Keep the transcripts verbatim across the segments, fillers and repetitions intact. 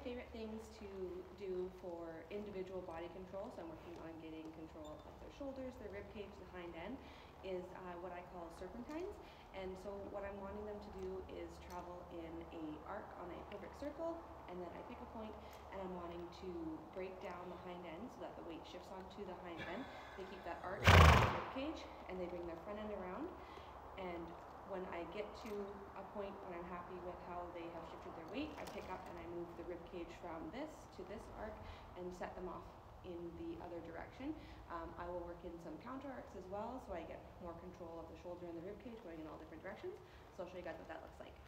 favorite things to do for individual body control, so I'm working on getting control of their shoulders, their ribcage, the hind end, is uh, what I call serpentines. And so what I'm wanting them to do is travel in a arc on a perfect circle, and then I pick a point, and I'm wanting to break down the hind end so that the weight shifts onto the hind end. They keep that arc on the ribcage, and they bring their front end around. And when I get to a point when I'm happy with how they have shifted their weight, I pick up and I move the ribcage from this to this arc and set them off in the other direction. Um, I will work in some counter arcs as well, so I get more control of the shoulder and the ribcage going in all different directions. So I'll show you guys what that looks like.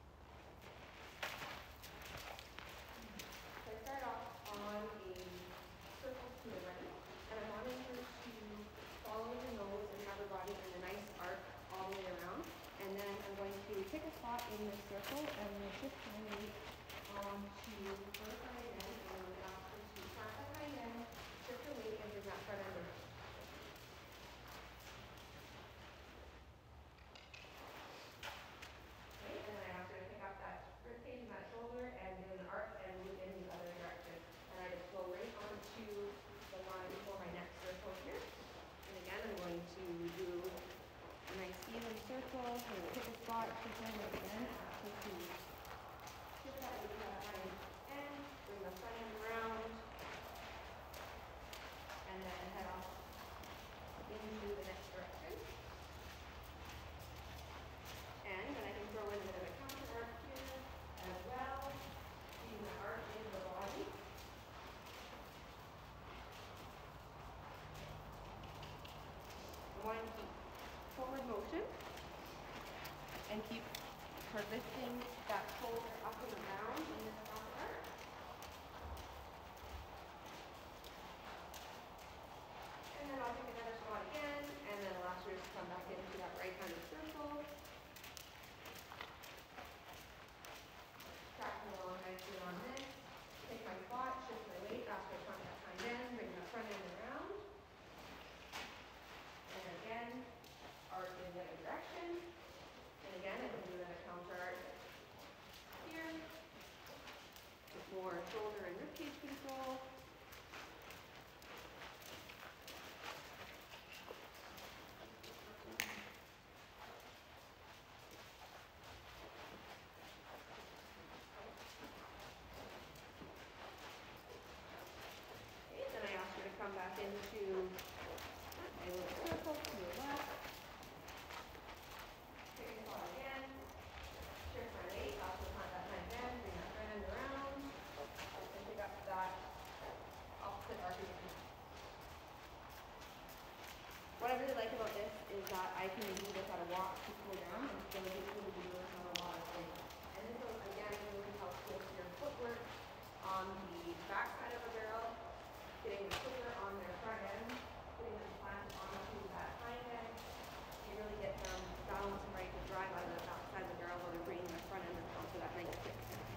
So I start off on a circle to the right, and I'm wanting her to follow the nose and have her body in a nice arc all the way around. And then I'm going to pick a spot in this circle and I'm going to shift my weight onto her hind end, and I'm going to ask her to plant that hind end, shift her weight, and bring that front end around. Okay, and then I ask her to pick up that ribcage and that shoulder and do an arc and move in the other direction. And I just go right onto the line for my next circle here. And again, I'm going to do a nice even circle. I'm going to pick a spot, shift my weight again, ask her to shift that weight to that hind end, bring the front end around, and then head off into the next direction. And then I can throw in a bit of a counter arc here as well, using the arc in the body. I want to keep forward motion and keep her lifting that shoulder up and around in this counter arc. And then I'll take another spot again, and then I'll ask her to come back into that right-handed circle. Tracking along nicely on this. Take my spot, shift my weight, ask her to come that hind end, bring the front end around. And again, arc in the other direction. And again, I can do another counter arc here. With more shoulder and ribcage control. Okay, then I ask her to come back into a little circle to the left. Pick a spot again. Shift my weight, also plant that hind end, bring that front end around, and pick up that opposite arc again. What I really like about this is that I can do this at a walk to slow down and still be able to do this on a lot of things. And this will again really help with your footwork on the back side of a barrel, getting the shoulder on their front end, putting them plant onto that hind end. You really get them balanced right to drive out of the back side of the barrel while they're bringing the front end onto that nice kick.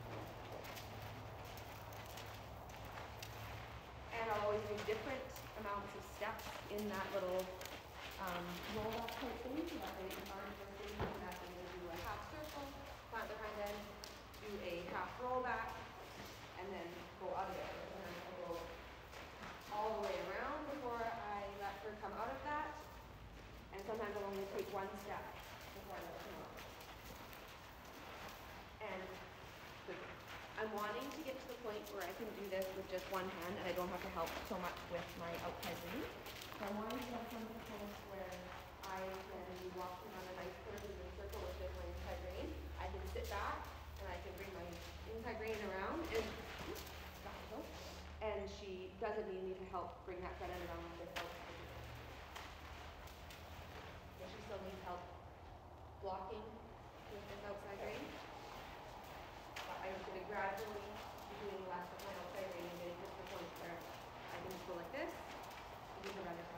And I'll always do different amounts of steps in that little um, roll-up type thing, so that they aren't just thinking that they're going to do a half circle, plant their hind end, do a half rollback, and then go out of it. And then I'll go all the way around before I let her come out of that. And sometimes I'll only take one step before I let her come out. And good. I'm wanting to get to the point where I can do this with just one hand and I don't have to help so much with my outside rein. So I'm wanting to get some to the place where I can be walking on a nice curve in the circle with just my inside rein. I can sit back and I can bring my inside rein around and and she doesn't need me to help bring that front end around with this outside rein. But she still needs help blocking with this outside rein. But I'm going to gradually be doing less of my outside rein and getting to the point where I can just go like this and do the run